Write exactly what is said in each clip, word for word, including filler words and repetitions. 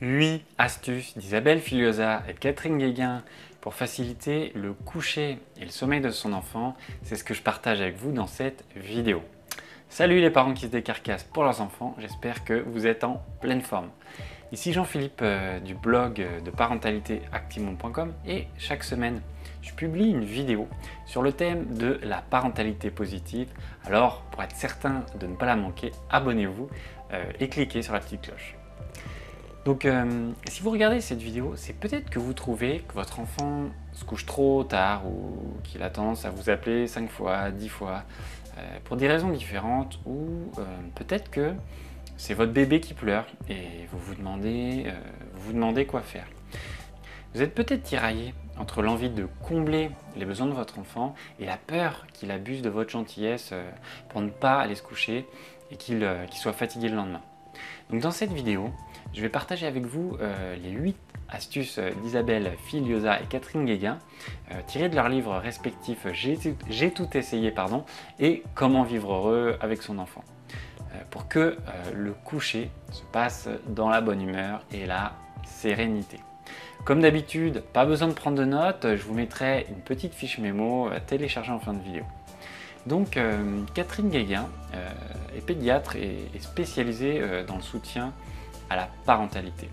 huit astuces d'Isabelle Filiosa et de Catherine Guéguin pour faciliter le coucher et le sommeil de son enfant, c'est ce que je partage avec vous dans cette vidéo. Salut les parents qui se décarcassent pour leurs enfants, j'espère que vous êtes en pleine forme. Ici Jean-Philippe euh, du blog de parentalité activement point com et chaque semaine je publie une vidéo sur le thème de la parentalité positive. Alors pour être certain de ne pas la manquer, abonnez-vous euh, et cliquez sur la petite cloche. Donc euh, si vous regardez cette vidéo, c'est peut-être que vous trouvez que votre enfant se couche trop tard ou qu'il a tendance à vous appeler cinq fois, dix fois, euh, pour des raisons différentes, ou euh, peut-être que c'est votre bébé qui pleure et vous vous demandez, euh, vous vous demandez quoi faire. Vous êtes peut-être tiraillé entre l'envie de combler les besoins de votre enfant et la peur qu'il abuse de votre gentillesse euh, pour ne pas aller se coucher et qu'il euh, qu'il soit fatigué le lendemain. Donc dans cette vidéo, je vais partager avec vous euh, les huit astuces d'Isabelle Filiosa et Catherine Guéguin, euh, tirées de leurs livres respectifs J'ai tout essayé pardon, et Comment vivre heureux avec son enfant, euh, pour que euh, le coucher se passe dans la bonne humeur et la sérénité. Comme d'habitude, pas besoin de prendre de notes, je vous mettrai une petite fiche mémo à télécharger en fin de vidéo. Donc euh, Catherine Guéguin euh, est pédiatre et, et spécialisée euh, dans le soutien à la parentalité.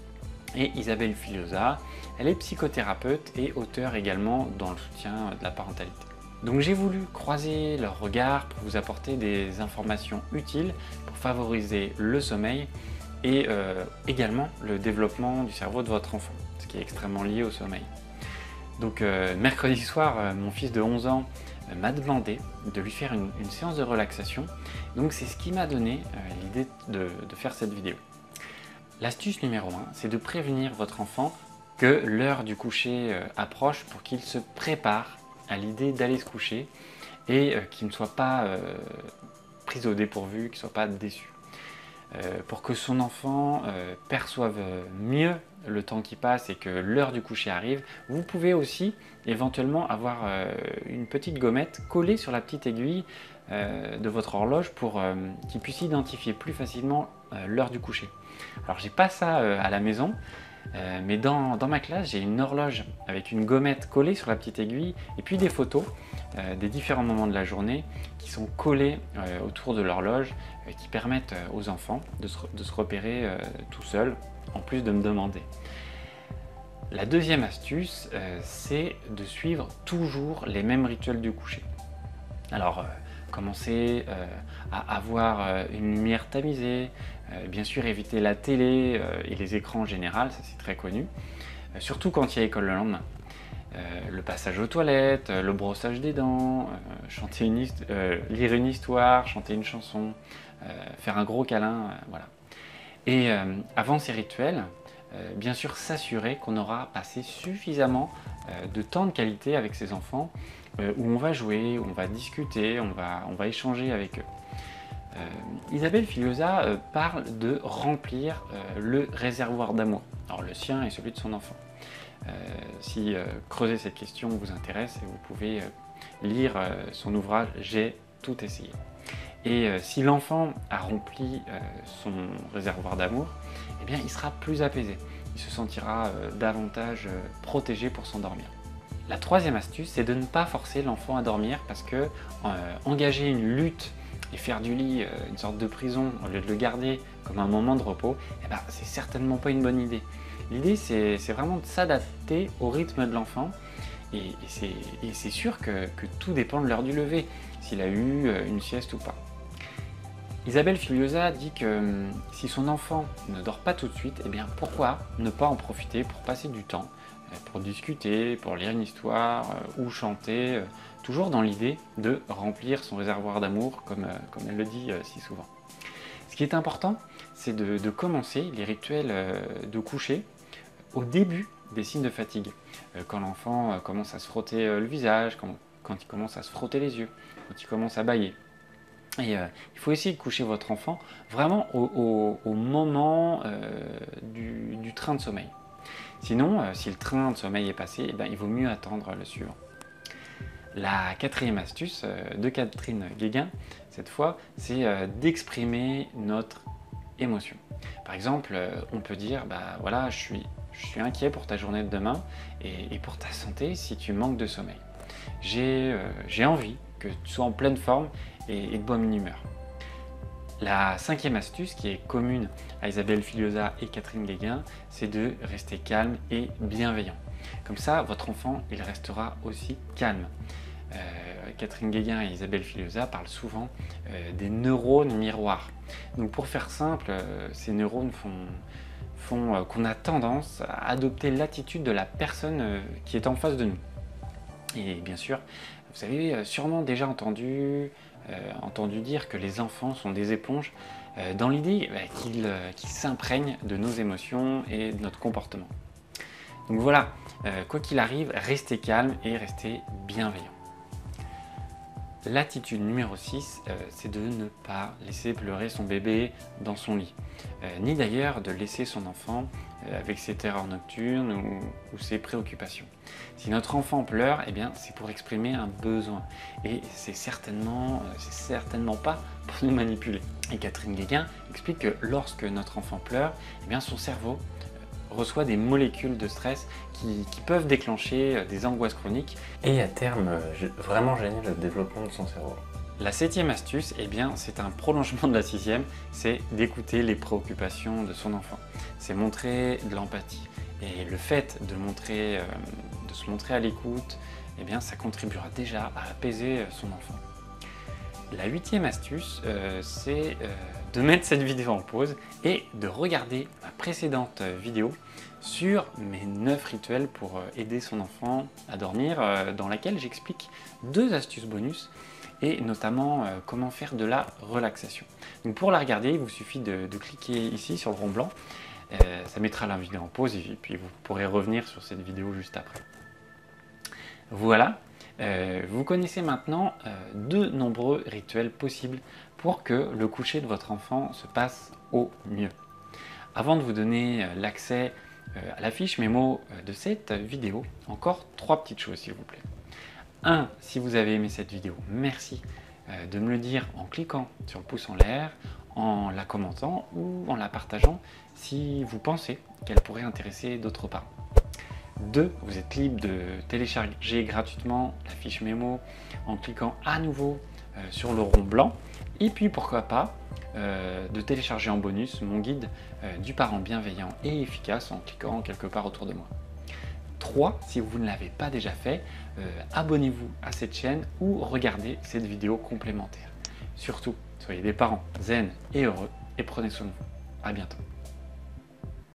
Et Isabelle Filiosa, elle est psychothérapeute et auteure également dans le soutien de la parentalité. Donc j'ai voulu croiser leurs regards pour vous apporter des informations utiles pour favoriser le sommeil et euh, également le développement du cerveau de votre enfant, ce qui est extrêmement lié au sommeil. Donc euh, mercredi soir, euh, mon fils de onze ans euh, m'a demandé de lui faire une, une séance de relaxation. Donc c'est ce qui m'a donné euh, l'idée de, de faire cette vidéo. L'astuce numéro un, c'est de prévenir votre enfant que l'heure du coucher euh, approche pour qu'il se prépare à l'idée d'aller se coucher et euh, qu'il ne soit pas euh, pris au dépourvu, qu'il ne soit pas déçu. Euh, pour que son enfant euh, perçoive mieux le temps qui passe et que l'heure du coucher arrive, vous pouvez aussi éventuellement avoir euh, une petite gommette collée sur la petite aiguille euh, de votre horloge pour euh, qu'il puisse identifier plus facilement euh, l'heure du coucher. Alors j'ai pas ça euh, à la maison, euh, mais dans, dans ma classe j'ai une horloge avec une gommette collée sur la petite aiguille et puis des photos euh, des différents moments de la journée qui sont collés euh, autour de l'horloge, euh, qui permettent euh, aux enfants de se, de se repérer euh, tout seuls, en plus de me demander. La deuxième astuce, euh, c'est de suivre toujours les mêmes rituels du coucher. Alors, euh, commencez euh, à avoir euh, une lumière tamisée, euh, bien sûr éviter la télé euh, et les écrans en général, ça c'est très connu, euh, surtout quand il y a école le lendemain. Euh, le passage aux toilettes, euh, le brossage des dents, euh, chanter une euh, lire une histoire, chanter une chanson, euh, faire un gros câlin, euh, voilà. Et euh, avant ces rituels, euh, bien sûr s'assurer qu'on aura passé suffisamment euh, de temps de qualité avec ses enfants, euh, où on va jouer, où on va discuter, on va, on va échanger avec eux. Euh, Isabelle Filiosa euh, parle de remplir euh, le réservoir d'amour, alors le sien et celui de son enfant. Euh, si euh, creuser cette question vous intéresse, vous pouvez euh, lire euh, son ouvrage J'ai tout essayé. Et euh, si l'enfant a rempli euh, son réservoir d'amour, eh bien il sera plus apaisé, il se sentira euh, davantage euh, protégé pour s'endormir. La troisième astuce, c'est de ne pas forcer l'enfant à dormir, parce que euh, engager une lutte et faire du lit euh, une sorte de prison au lieu de le garder comme un moment de repos, eh ben, c'est certainement pas une bonne idée. L'idée, c'est vraiment de s'adapter au rythme de l'enfant, et, et c'est sûr que, que tout dépend de l'heure du lever, s'il a eu euh, une sieste ou pas. Isabelle Filiosa dit que euh, si son enfant ne dort pas tout de suite, eh bien pourquoi ne pas en profiter pour passer du temps, euh, pour discuter, pour lire une histoire euh, ou chanter, euh, toujours dans l'idée de remplir son réservoir d'amour, comme, euh, comme elle le dit euh, si souvent. Ce qui est important, c'est de, de commencer les rituels euh, de coucher au début des signes de fatigue, euh, quand l'enfant euh, commence à se frotter euh, le visage, quand, quand il commence à se frotter les yeux, quand il commence à bâiller. Et euh, il faut essayer de coucher votre enfant vraiment au, au, au moment euh, du, du train de sommeil. Sinon, euh, si le train de sommeil est passé, eh ben, il vaut mieux attendre le suivant. La quatrième astuce euh, de Catherine Guéguin, cette fois, c'est euh, d'exprimer notre émotions. Par exemple, on peut dire, bah voilà, je suis, je suis inquiet pour ta journée de demain et, et pour ta santé si tu manques de sommeil. J'ai euh, j'ai envie que tu sois en pleine forme et, et de bonne humeur. La cinquième astuce, qui est commune à Isabelle Filiosa et Catherine Guéguin, c'est de rester calme et bienveillant. Comme ça, votre enfant, il restera aussi calme. Euh, Catherine Guéguin et Isabelle Filiosa parlent souvent euh, des neurones miroirs. Donc pour faire simple, euh, ces neurones font, font euh, qu'on a tendance à adopter l'attitude de la personne euh, qui est en face de nous. Et bien sûr, vous avez sûrement déjà entendu, euh, entendu dire que les enfants sont des éponges euh, dans l'idée bah, qu'ils euh, qu'ils s'imprègnent de nos émotions et de notre comportement. Donc voilà, euh, quoi qu'il arrive, restez calme et restez bienveillant. L'attitude numéro six, euh, c'est de ne pas laisser pleurer son bébé dans son lit, euh, ni d'ailleurs de laisser son enfant euh, avec ses terreurs nocturnes ou, ou ses préoccupations. Si notre enfant pleure, eh bien, c'est pour exprimer un besoin et c'est certainement, euh, c'est certainement pas pour nous manipuler. Et Catherine Guéguin explique que lorsque notre enfant pleure, eh bien, son cerveau reçoit des molécules de stress qui, qui peuvent déclencher des angoisses chroniques et à terme vraiment gêner le développement de son cerveau. La septième astuce, eh bien, c'est un prolongement de la sixième, c'est d'écouter les préoccupations de son enfant. C'est montrer de l'empathie. Et le fait de, montrer, euh, de se montrer à l'écoute, eh bien, ça contribuera déjà à apaiser son enfant. La huitième astuce, euh, c'est euh, de mettre cette vidéo en pause et de regarder ma précédente vidéo sur mes neuf rituels pour aider son enfant à dormir, euh, dans laquelle j'explique deux astuces bonus et notamment euh, comment faire de la relaxation. Donc pour la regarder, il vous suffit de, de cliquer ici sur le rond blanc, euh, ça mettra la vidéo en pause et puis vous pourrez revenir sur cette vidéo juste après. Voilà. Euh, vous connaissez maintenant euh, de nombreux rituels possibles pour que le coucher de votre enfant se passe au mieux. Avant de vous donner euh, l'accès euh, à la fiche mémo euh, de cette vidéo, encore trois petites choses s'il vous plaît. un. Si vous avez aimé cette vidéo, merci euh, de me le dire en cliquant sur le pouce en l'air, en la commentant ou en la partageant si vous pensez qu'elle pourrait intéresser d'autres parents. deux. Vous êtes libre de télécharger gratuitement la fiche mémo en cliquant à nouveau euh, sur le rond blanc. Et puis pourquoi pas euh, de télécharger en bonus mon guide euh, du parent bienveillant et efficace en cliquant quelque part autour de moi. trois. Si vous ne l'avez pas déjà fait, euh, abonnez-vous à cette chaîne ou regardez cette vidéo complémentaire. Surtout, soyez des parents zen et heureux et prenez soin de vous. À bientôt.